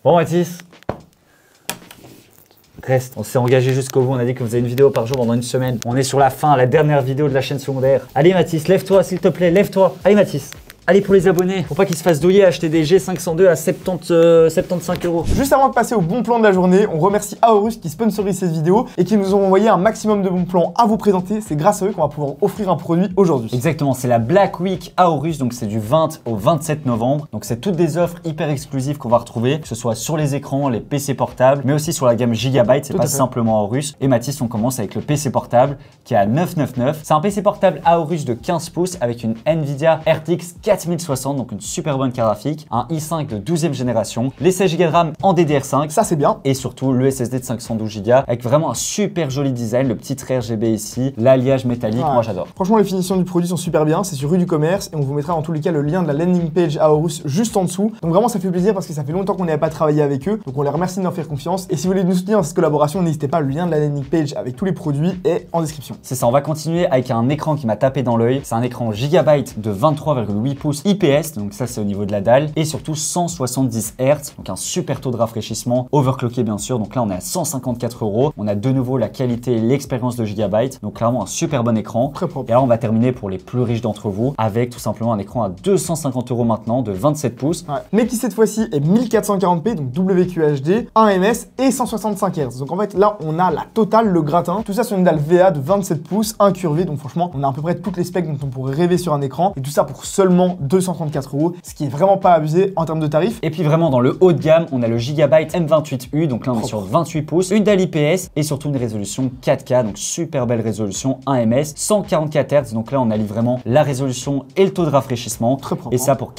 Bon Mathis, reste, on s'est engagé jusqu'au bout, on a dit qu'on faisait une vidéo par jour pendant une semaine. On est sur la fin, la dernière vidéo de la chaîne secondaire. Allez Mathis, lève-toi s'il te plaît, lève-toi. Allez Mathis. Allez pour les abonnés, faut pas qu'ils se fassent douiller à acheter des G502 à 75 €. Juste avant de passer au bon plan de la journée, on remercie Aorus qui sponsorise cette vidéo et qui nous ont envoyé un maximum de bons plans à vous présenter. C'est grâce à eux qu'on va pouvoir offrir un produit aujourd'hui. Exactement, c'est la Black Week Aorus, donc c'est du 20 au 27 novembre. Donc c'est toutes des offres hyper exclusives qu'on va retrouver, que ce soit sur les écrans, les PC portables, mais aussi sur la gamme Gigabyte, c'est pas simplement Aorus. Et Mathis, on commence avec le PC portable qui est à 999. C'est un PC portable Aorus de 15 pouces avec une Nvidia RTX 4060, donc une super bonne carte graphique, un i5 de 12e génération, les 16 Go de RAM en DDR5, ça c'est bien, et surtout le SSD de 512 Go avec vraiment un super joli design, le petit trait RGB ici, l'alliage métallique, moi j'adore. Franchement, les finitions du produit sont super bien, c'est sur rue du commerce et on vous mettra en tous les cas le lien de la landing page Aorus juste en dessous. Donc vraiment ça fait plaisir parce que ça fait longtemps qu'on n'avait pas travaillé avec eux, donc on les remercie de nous faire confiance. Et si vous voulez nous soutenir dans cette collaboration, n'hésitez pas, le lien de la landing page avec tous les produits est en description. C'est ça, on va continuer avec un écran qui m'a tapé dans l'œil. C'est un écran Gigabyte de 23,8 pouces IPS, donc ça c'est au niveau de la dalle, et surtout 170 Hz, donc un super taux de rafraîchissement, overclocké bien sûr. Donc là on est à 154 €. On a de nouveau la qualité et l'expérience de Gigabyte, donc clairement un super bon écran. Très propre. Et là on va terminer pour les plus riches d'entre vous avec tout simplement un écran à 250 € maintenant de 27 pouces. Ouais. Mais qui cette fois-ci est 1440p, donc WQHD, 1 ms et 165 Hz. Donc en fait là on a la totale, le gratin, tout ça sur une dalle VA de 27 pouces, incurvée. Donc franchement on a à peu près toutes les specs dont on pourrait rêver sur un écran, et tout ça pour seulement 234 €, ce qui est vraiment pas abusé en termes de tarifs. Et puis vraiment dans le haut de gamme, on a le Gigabyte M28U, donc là on est sur 28 pouces, une dalle IPS et surtout une résolution 4K, donc super belle résolution, 1 ms, 144 Hz, donc là on allie vraiment la résolution et le taux de rafraîchissement. Très propre, et ça pour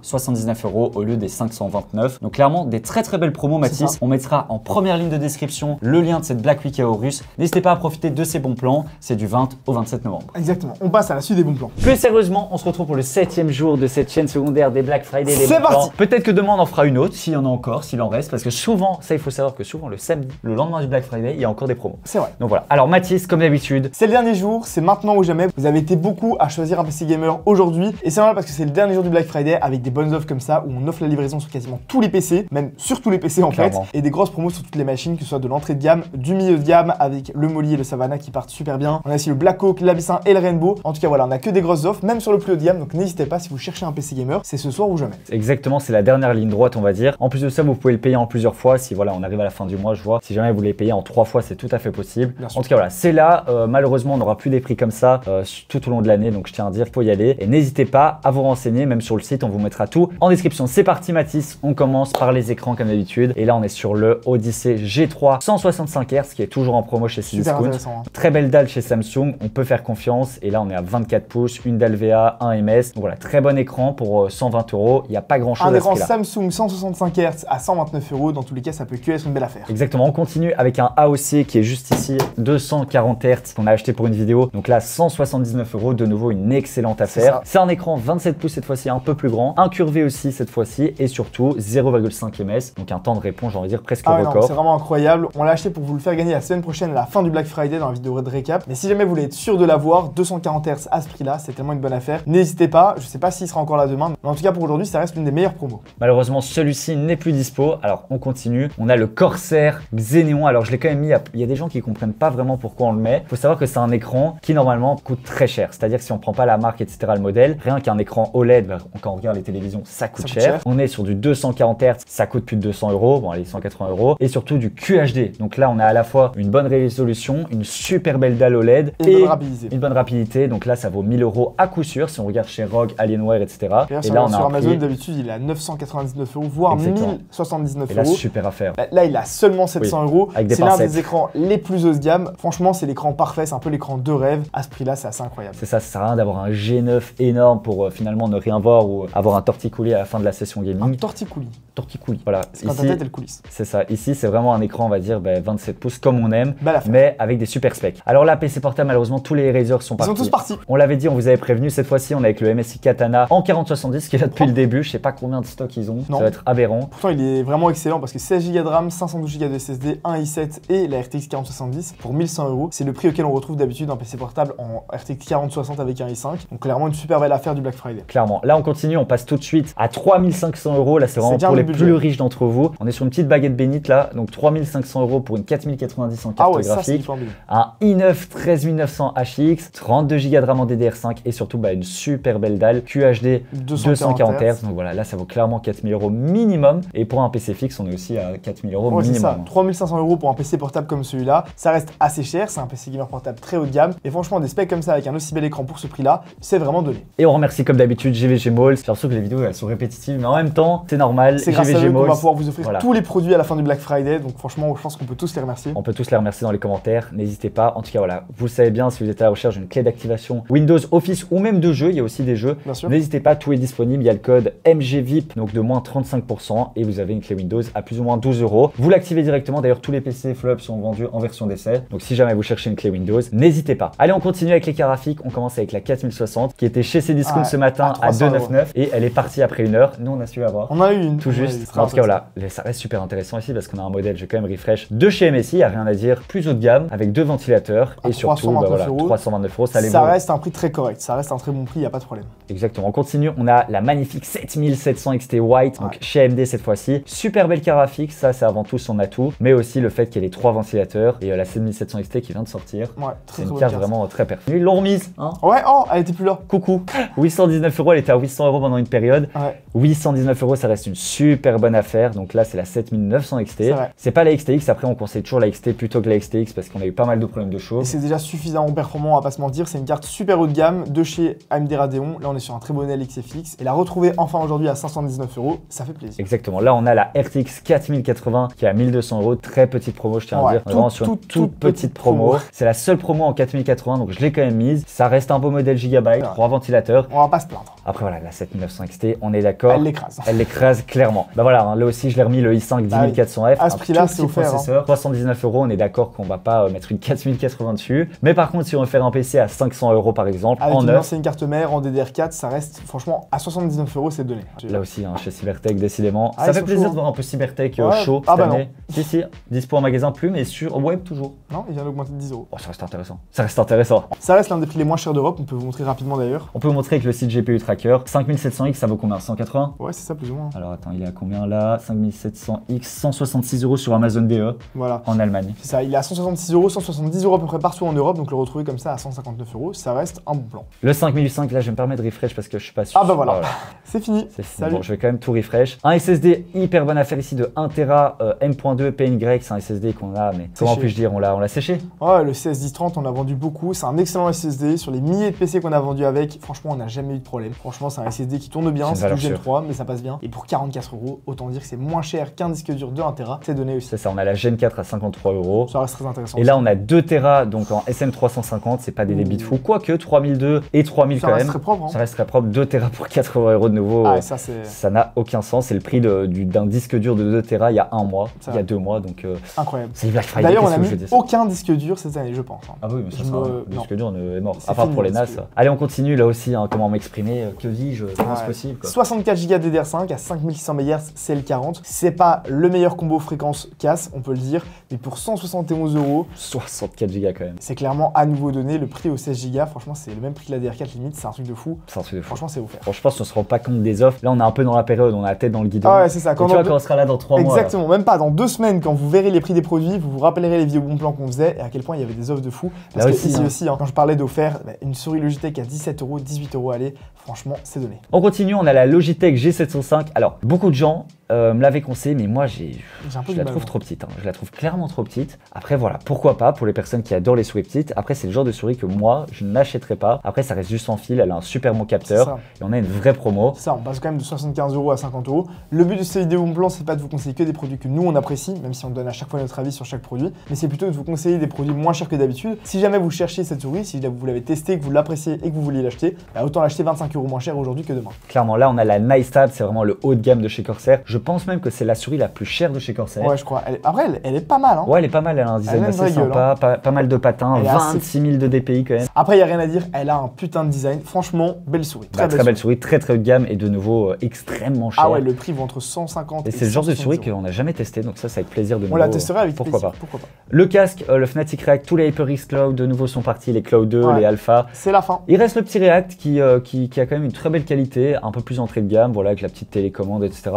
479 € au lieu des 529. Donc clairement des très belles promos Mathis. On mettra en première ligne de description le lien de cette Black Week Aorus. N'hésitez pas à profiter de ces bons plans, c'est du 20 au 27 novembre. Exactement, on passe à la suite des bons plans. Plus sérieusement, on se retrouve pour le 7e jour de cette chaîne secondaire des Black Friday. C'est parti. Peut-être que demain on en fera une autre, s'il y en a encore, s'il en reste, parce que souvent, ça il faut savoir que souvent le samedi, le lendemain du Black Friday, il y a encore des promos. C'est vrai. Donc voilà. Alors Mathis, comme d'habitude, c'est le dernier jour, c'est maintenant ou jamais. Vous avez été beaucoup à choisir un PC gamer aujourd'hui, et c'est normal parce que c'est le dernier jour du Black Friday avec des bonnes offres comme ça où on offre la livraison sur quasiment tous les PC, même sur tous les PC en fait, et des grosses promos sur toutes les machines, que ce soit de l'entrée de gamme, du milieu de gamme avec le Molly et le Savannah qui partent super bien. On a aussi le Blackhawk, l'Abyssin et le Rainbow. En tout cas voilà, on a que des grosses offres, même sur le plus haut de gamme. Donc n'hésitez pas, si vous cherchez un PC gamer, c'est ce soir ou jamais. Exactement, c'est la dernière ligne droite on va dire. En plus de ça, vous pouvez le payer en plusieurs fois. Si voilà, on arrive à la fin du mois, je vois. Si jamais vous voulez payer en 3 fois, c'est tout à fait possible. En tout cas voilà, c'est là. Malheureusement, on n'aura plus des prix comme ça tout au long de l'année. Donc je tiens à dire, il faut y aller. Et n'hésitez pas à vous renseigner, même sur le site, on vous mettra tout en description. C'est parti Mathis, on commence par les écrans comme d'habitude. Et là, on est sur le Odyssey G3 165 Hz qui est toujours en promo chez Cdiscount. Très belle dalle chez Samsung, on peut faire confiance. Et là, on est à 24 pouces, une dalle VA, 1 ms. Donc voilà, très bon écran pour 120 €. Il n'y a pas grand chose à ce prix-là. Un écran Samsung 165 Hz à 129 €. Dans tous les cas, ça peut que être une belle affaire. Exactement, on continue avec un AOC qui est juste ici, 240 Hz qu'on a acheté pour une vidéo. Donc là, 179 €, de nouveau une excellente affaire. C'est un écran 27 pouces cette fois-ci, un peu plus grand, incurvé aussi cette fois-ci, et surtout 0,5 ms. Donc un temps de réponse, j'ai envie de dire presque record. C'est vraiment incroyable. On l'a acheté pour vous le faire gagner la semaine prochaine, à la fin du Black Friday, dans la vidéo de récap. Mais si jamais vous voulez être sûr de l'avoir, 240 Hz à ce prix-là, c'est tellement une bonne affaire. N'hésitez pas, je sais pas s'il sera encore là demain, mais en tout cas pour aujourd'hui, ça reste l'une des meilleures promos. Malheureusement, celui-ci n'est plus dispo. Alors on continue. On a le Corsair Xeneon. Alors je l'ai quand même mis. Il y a des gens qui comprennent pas vraiment pourquoi on le met. Il faut savoir que c'est un écran qui normalement coûte très cher. C'est-à-dire que si on prend pas la marque, etc., le modèle, rien qu'un écran OLED, quand on regarde les télévisions, ça coûte cher. On est sur du 240 Hz, ça coûte plus de 200 €. Bon allez, 180 €. Et surtout du QHD. Donc là, on a à la fois une bonne résolution, une super belle dalle OLED et une bonne rapidité. Donc là, ça vaut 1000 € à coup sûr si on regarde chez ROG, Alienware, etc. Et là, on a sur Amazon, d'habitude, il est à 999 €, voire 1079 €. Et là, super affaire. Là, il a seulement 700 €. C'est l'un des écrans les plus haut de gamme. Franchement, c'est l'écran parfait. C'est un peu l'écran de rêve. À ce prix-là, c'est assez incroyable. C'est ça sert à rien d'avoir un G9 énorme pour finalement ne rien voir ou avoir un torticolis à la fin de la session gaming. Un torticolis. Torticolis, voilà. C'est quand ta tête, elle coulisse. C'est ça. Ici, c'est vraiment un écran, on va dire, 27 pouces comme on aime, mais avec des super specs. Alors là, PC portable, malheureusement, tous les Razer sont partis. Ils sont tous partis. On l'avait dit, on vous avait prévenu. Cette fois-ci, on est avec le MSI Katana en 4070 qui est là depuis le début. Je sais pas combien de stocks ils ont. Ça va être aberrant. Pourtant, il est vraiment excellent parce que 16 Go de RAM, 512 Go de SSD, un i7 et la RTX 4070 pour 1100 €. C'est le prix auquel on retrouve d'habitude un PC portable en RTX 4060 avec un i5. Donc clairement, une super belle affaire du Black Friday. Clairement. Là, on continue. On passe tout de suite à 3500 €. Là, c'est vraiment pour les plus riches d'entre vous. On est sur une petite baguette bénite là, donc 3500 € pour une 4090 en carte graphique. Un i9 13900 HX, 32 Go de RAM en DDR5 et surtout une super belle dalle QHD 240 Hz. Donc voilà, là ça vaut clairement 4000 € minimum. Et pour un PC fixe, on est aussi à 4000 € minimum. C'est ça, 3500 € pour un PC portable comme celui-là. Ça reste assez cher, c'est un PC gamer portable très haut de gamme. Et franchement, des specs comme ça avec un aussi bel écran pour ce prix-là, c'est vraiment donné. Et on remercie comme d'habitude GVG Malls. J'ai l'impression que les vidéos elles sont répétitives, mais en même temps, c'est normal. C'est grâce à eux qu'on va pouvoir vous offrir tous les produits à la fin du Black Friday. Donc franchement, je pense qu'on peut tous les remercier. On peut tous les remercier dans les commentaires. N'hésitez pas. En tout cas, voilà, vous le savez bien, si vous êtes à la recherche d'une clé d'activation Windows, Office ou même de jeux, il y a aussi des jeux. N'hésitez pas, tout est disponible. Il y a le code MGVIP, donc de moins 35%, et vous avez une clé Windows à plus ou moins 12 €. Vous l'activez directement. D'ailleurs, tous les PC Flop sont vendus en version d'essai. Donc si jamais vous cherchez une clé Windows, n'hésitez pas. Allez, on continue avec les cartes graphiques. On commence avec la 4060 qui était chez Cdiscount ce matin à 299 et elle est partie après une heure. Nous, on a su avoir. On a eu une. Tout juste. En tout cas, voilà, ça reste super intéressant ici parce qu'on a un modèle, je vais quand même refresh, de chez MSI, il n'y a rien à dire, plus haut de gamme, avec 2 ventilateurs et surtout 329 €. Ça reste un prix très correct, ça reste un très bon prix, il n'y a pas de problème. Exactement. On continue, on a la magnifique 7700 XT White, donc chez AMD cette fois-ci. Super belle carte graphique, ça c'est avant tout son atout, mais aussi le fait qu'elle ait 3 ventilateurs et la 7700 XT qui vient de sortir. C'est une carte vraiment très parfaite. Ils l'ont remise, hein. Ouais, elle était plus là. Coucou. 819 €, elle était à 800 € pendant une période. 819 €, ça reste une super bonne affaire. Donc là, c'est la 7900 XT. C'est pas la XTX, après on conseille toujours la XT plutôt que la XTX parce qu'on a eu pas mal de problèmes de chaud. Et c'est déjà suffisamment performant, on va pas se mentir. C'est une carte super haut de gamme de chez AMD Radeon. Là, on est sur un très bon modèle XFX. Et la retrouver enfin aujourd'hui à 519 €, ça fait plaisir. Exactement. Là, on a la RTX 4080 qui est à 1200 €. Très petite promo, je tiens à dire. Vraiment sur une toute petite promo. C'est la seule promo en 4080, donc je l'ai quand même mise. Ça reste un beau modèle Gigabyte, 3 ventilateurs. On va pas se plaindre. Après, voilà, la 7900 XT, on est d'accord. Elle l'écrase. Elle l'écrase clairement. Bah voilà, hein, là aussi, je l'ai remis le i5 10400F. À ce prix-là, c'est offert. 79 €, on est d'accord qu'on va pas mettre une 4080 dessus. Mais par contre, si on veut faire un PC à 500 € par exemple, avec en une neuf, ancienne carte mère en DDR4, ça reste franchement à 79 €, c'est donné. Là aussi, hein, chez Cybertech, décidément. Ça fait plaisir de voir un peu Cybertech chaud cette année. Si, dispo en magasin plus, mais sur web toujours. Non, il vient d'augmenter de 10 €. Oh, ça reste intéressant. Ça reste intéressant. Ça reste l'un des prix les moins chers d'Europe, on peut vous montrer rapidement d'ailleurs. On peut vous montrer avec le site GPU Tracker. 5700X, ça vaut combien? 180? Ouais, c'est ça plus ou moins. Alors attends, il est à combien là? 5700X, 166 € sur Amazon DE. Voilà. En Allemagne. C'est ça, il est à 166 €, 170 € à peu près partout en Europe, donc le retrouver comme ça à 159 €, ça reste un bon plan. Le 5005, là je me permets de refresh parce que je suis pas sûr. Ah bah voilà, c'est fini. Bon, je vais quand même tout refresh. Un SSD hyper bonne affaire ici de 1 Tera M.2 PNY, c'est un SSD qu'on a, mais comment puis-je dire, on l'a séché. Ouais, le CS1030 on a vendu beaucoup, c'est un excellent SSD, sur les milliers de PC qu'on a vendus avec, franchement on n'a jamais eu de problème. Franchement c'est un SSD qui tourne bien, c'est du Gen 3, mais ça passe bien. Et pour 44 €, autant dire que c'est moins cher qu'un disque dur de 1 Tera, c'est donné aussi. C'est ça, on a la Gen 4 à 53 €. Ça reste très intéressant. Et là on a 2 Tera donc en SM350, c'est pas des débits de fou, quoique 3002 et 3000 quand même. Ça reste très propre. Hein. Ça reste très propre, 2 Tera pour 80 € de nouveau. Ah, ça n'a aucun sens, c'est le prix d'un disque dur de 2 Tera il y a un mois, il y a 2 mois, donc incroyable. C'est Black Friday. D'ailleurs on a mis aucun disque dur cette année je pense. Hein. Ah oui, mais ça le disque dur est mort, à part pour les NAS. Allez on continue là aussi, hein, comment m'exprimer, que dis-je, comment c'est possible quoi. 64 Go DDR5 à 5600 MHz CL40, c'est pas le meilleur combo fréquence casse, on peut le dire, mais pour 171 €, 64 Go quand même. C'est clairement à nouveau donné, le prix au 16 Go, franchement c'est le même prix que la DR4 limite, c'est un truc de fou. C'est un truc de fou. Franchement c'est offert. Franchement, on se rend pas compte des offres. Là, on est un peu dans la période, on a la tête dans le guidon. Ah ouais, c'est ça. Quand on sera là dans 3 mois. Exactement, même pas dans 2 semaines, quand vous verrez les prix des produits, vous vous rappellerez les vidéos bon plan qu'on faisait et à quel point il y avait des offres de fou. Parce là que aussi, ici aussi, hein, quand je parlais d'offert, une souris Logitech à 17 €, 18 €, allez, franchement, c'est donné. On continue, on a la Logitech G705. Alors, beaucoup de gens me l'avait conseillé, mais moi je la trouve trop petite. Hein. Je la trouve clairement trop petite. Après voilà, pourquoi pas pour les personnes qui adorent les souris petites. Après c'est le genre de souris que moi je n'achèterai pas. Après ça reste juste sans fil, elle a un super bon capteur et on a une vraie promo. C'est ça, on passe quand même de 75 € à 50 €. Le but de cette vidéo bon plan, c'est pas de vous conseiller que des produits que nous on apprécie, même si on donne à chaque fois notre avis sur chaque produit, mais c'est plutôt de vous conseiller des produits moins chers que d'habitude. Si jamais vous cherchez cette souris, si vous l'avez testée, que vous l'appréciez et que vous voulez l'acheter, bah autant l'acheter 25 € moins cher aujourd'hui que demain. Clairement là on a la NiceTab, c'est vraiment le haut de gamme de chez Corsair. Je pense même que c'est la souris la plus chère de chez Corsair. Ouais, je crois. Après, elle est pas mal. Hein. Ouais, elle est pas mal. Elle a un design assez sympa, pas mal de patins, 26 000 de DPI quand même. Après, il n'y a rien à dire. Elle a un putain de design. Franchement, belle souris. Très belle souris, très haut de gamme et de nouveau extrêmement cher. Ah ouais, le prix vaut entre 150 et c'est le genre de souris qu'on n'a jamais testé. Donc ça, c'est avec plaisir de nouveau. On la testerait avec pourquoi plaisir. pas. Pourquoi pas. Le casque, le Fnatic React, tous les HyperX Cloud de nouveau sont partis. Les Cloud 2, les Alpha. C'est la fin. Il reste le petit React qui a quand même une très belle qualité, un peu plus entrée de gamme, voilà, avec la petite télécommande, etc. Ça reste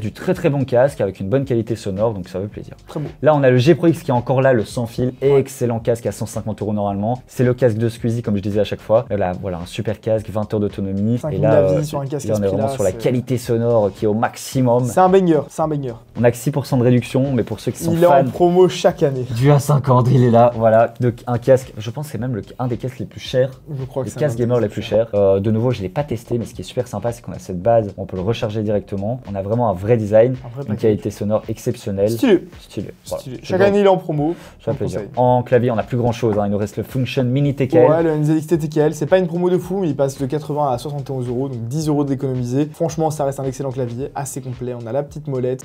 du très bon casque avec une bonne qualité sonore, donc ça fait plaisir. Très beau. Là, on a le G Pro X qui est encore là, le sans fil, excellent casque à 150 € normalement. C'est le casque de Squeezie, comme je disais à chaque fois. Là, voilà, un super casque, 20 heures d'autonomie. Et là, sur un casque là, on est vraiment sur la qualité sonore qui est au maximum. C'est un banger, c'est un banger. On a que 6% de réduction, mais pour ceux qui sont fans. Il est en promo chaque année. Du A50, il est là, voilà. Un casque, je pense que c'est même un des casques les plus chers. Je crois que les casques gamers les plus chers. De nouveau, je ne l'ai pas testé, mais ce qui est super sympa, c'est qu'on a cette base, on peut le recharger directement. On a vraiment un vrai design, une qualité sonore exceptionnelle. Stylé. Voilà. Chaque année, il est en promo. Ça fait plaisir. En clavier, on a plus grand chose. Il nous reste le Function Mini TKL. Ouais, le NZXT TKL. C'est pas une promo de fou, mais il passe de 80 à 71 €, donc 10 € d'économiser. Franchement, ça reste un excellent clavier, assez complet. On a la petite molette.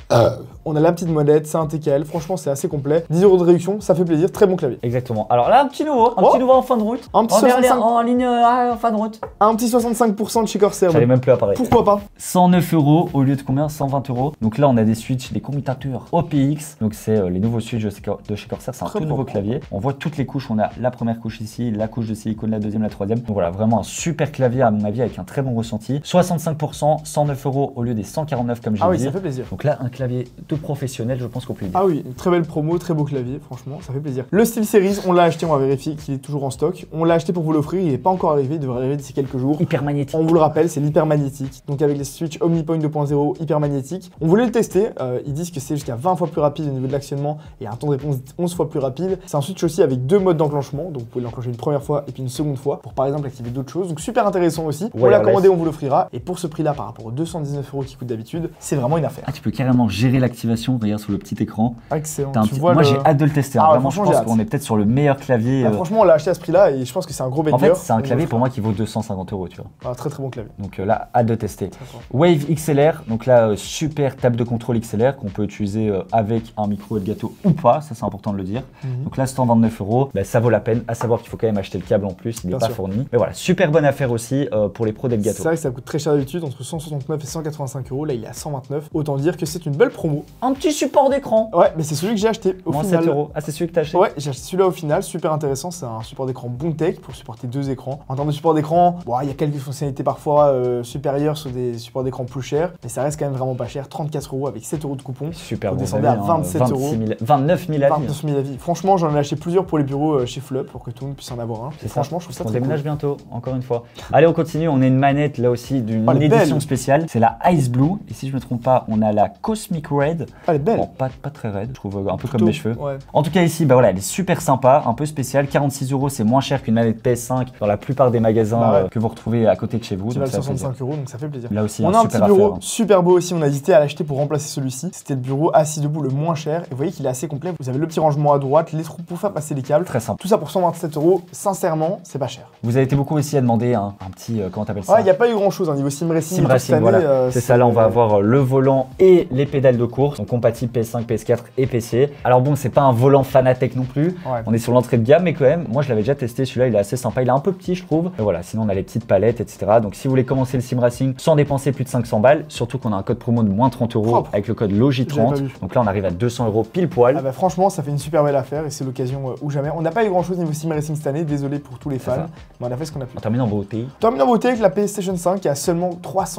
C'est un TKL. Franchement, c'est assez complet. 10 € de réduction, ça fait plaisir. Très bon clavier. Exactement. Alors là, un petit nouveau en fin de route. Un petit 65... en ligne en fin de route. Un petit 65% de chez Corsair. J'allais même plus apparaître. Pourquoi pas? 109 € au lieu de combien? 120 €. Donc là, on a des switches, des commutateurs OPX. Donc c'est les nouveaux switches de chez Corsair. C'est un tout nouveau clavier. On voit toutes les couches. On a la première couche ici, la couche de silicone, la deuxième, la troisième. Donc voilà, vraiment un super clavier à mon avis avec un très bon ressenti. 65%, 109 € au lieu des 149 comme j'ai dit. Ah oui, ça fait plaisir. Donc là, un clavier de professionnel, je pense qu'on peut le dire. Ah oui, une très belle promo, très beau clavier, franchement, ça fait plaisir. Le SteelSeries, on l'a acheté, on va vérifier qu'il est toujours en stock. On l'a acheté pour vous l'offrir, il n'est pas encore arrivé, il devrait arriver d'ici quelques jours. Hyper magnétique. On vous le rappelle, c'est l'hyper magnétique. Donc avec les switches OmniPoint 2.0 hyper magnétique. On voulait le tester, ils disent que c'est jusqu'à 20 fois plus rapide au niveau de l'actionnement et un temps de réponse 11 fois plus rapide. C'est un switch aussi avec 2 modes d'enclenchement, donc vous pouvez l'enclencher une première fois et puis une seconde fois pour par exemple activer d'autres choses. Donc super intéressant aussi. On l'a commandé, on vous l'offrira. Et pour ce prix-là, par rapport aux 219 € qui coûtent d'habitude, c'est vraiment une affaire. Ah, tu peux carrément gérer l'activation, regarde sur le petit écran. Excellent. Moi j'ai hâte de le tester. Vraiment, je pense qu'on est peut-être sur le meilleur clavier. Franchement, on l'a acheté à ce prix-là et je pense que c'est un gros banger. En fait, c'est un clavier pour moi qui vaut 250 €, tu vois. Ah, très bon clavier. Donc là, hâte de tester. Wave XLR, donc là, super table de contrôle XLR qu'on peut utiliser avec un micro Elgato ou pas, ça c'est important de le dire. Donc là, 129 €, bah, ça vaut la peine. À savoir qu'il faut quand même acheter le câble en plus, il n'est pas fourni. Mais voilà, super bonne affaire aussi pour les pros d'Elgato. C'est vrai que ça coûte très cher d'habitude, entre 169 et 185 €. Là, il est à 129. Autant dire que c'est une belle promo. Un petit support d'écran. Ouais, mais c'est celui que j'ai acheté au final. 7 €. Ah, c'est celui que t'as acheté? Ouais, j'ai acheté celui-là au final, super intéressant. C'est un support d'écran Boontech pour supporter 2 écrans. En termes de support d'écran, bon, il y a quelques fonctionnalités parfois supérieures sur des supports d'écran plus chers, mais ça reste quand même vraiment pas cher. 34 € avec 7 € de coupon. Super bon. Vous descendez à 27 €. 29 000 avis. 29 000 avis. Franchement, j'en ai acheté plusieurs pour les bureaux chez Flop pour que tout le monde puisse en avoir un. Et franchement, je trouve ça très cool. On déménage bientôt, encore une fois. Allez, on continue. On a une manette là aussi d'une édition spéciale. C'est la Ice Blue. Et si je me trompe pas, on a la Cosmic Red. Elle est belle. Bon, pas très raide, je trouve un peu comme mes cheveux. Ouais. En tout cas, ici, bah voilà, elle est super sympa, un peu spéciale. 46 €, c'est moins cher qu'une manette PS5 dans la plupart des magasins que vous retrouvez à côté de chez vous. Qui valent 65 €, donc ça fait plaisir. Là aussi, on a un petit bureau super beau aussi. On a hésité à l'acheter pour remplacer celui-ci. C'était le bureau assis debout le moins cher. Et vous voyez qu'il est assez complet. Vous avez le petit rangement à droite, les trous pour faire passer les câbles. Très simple. Tout ça pour 127 €. Sincèrement, c'est pas cher. Vous avez été beaucoup aussi à demander un petit, comment t'appelles ça? Ouais, il n'y a pas eu grand chose au niveau sim racing. Voilà. C'est ça, là on va avoir le volant et les pédales de course, donc compatible PS5, PS4 et PC. Alors bon, c'est pas un volant Fanatec non plus. Ouais. On est sur l'entrée de gamme, mais quand même, moi je l'avais déjà testé. Celui-là, il est assez sympa. Il est un peu petit, je trouve. Mais voilà, sinon on a les petites palettes, etc. Donc si vous voulez commencer le sim racing sans dépenser plus de 500 balles, surtout qu'on a un code promo de moins 30 € avec le code LOGI30. Donc là, on arrive à 200 € pile poil. Ah bah franchement, ça fait une super belle affaire et c'est l'occasion ou jamais. On n'a pas eu grand chose niveau sim racing cette année, désolé pour tous les fans, mais on a fait ce qu'on a pu. On termine en beauté. On termine en beauté avec la PlayStation 5 qui a seulement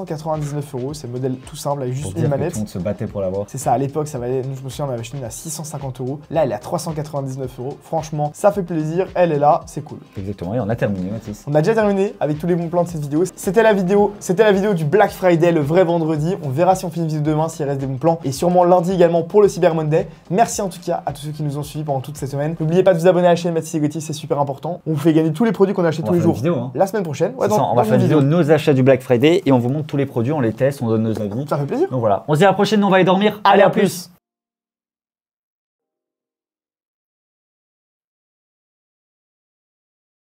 399 €. C'est le modèle tout simple avec juste une manette. Tout le monde se battait pour l'avoir. C'est ça, à l'époque, ça valait. Nous, je me souviens, on avait acheté une à 650 €. Là, elle est à 399 €. Franchement, ça fait plaisir. Elle est là, c'est cool. Exactement. Et on a terminé, Mathis. On a déjà terminé avec tous les bons plans de cette vidéo. C'était la vidéo du Black Friday, le vrai vendredi. On verra si on fait une vidéo demain, s'il reste des bons plans. Et sûrement lundi également pour le Cyber Monday. Merci en tout cas à tous ceux qui nous ont suivis pendant toute cette semaine. N'oubliez pas de vous abonner à la chaîne Mathis et Gauthier, c'est super important. On vous fait gagner tous les produits qu'on a achetés tous les jours. La semaine prochaine. Ouais, on va faire une vidéo de nos achats du Black Friday et on vous montre tous les produits, on les teste, on donne nos avis. Ça fait plaisir. Donc voilà. On se dit à la prochaine, on va aller dormir. Allez, à plus.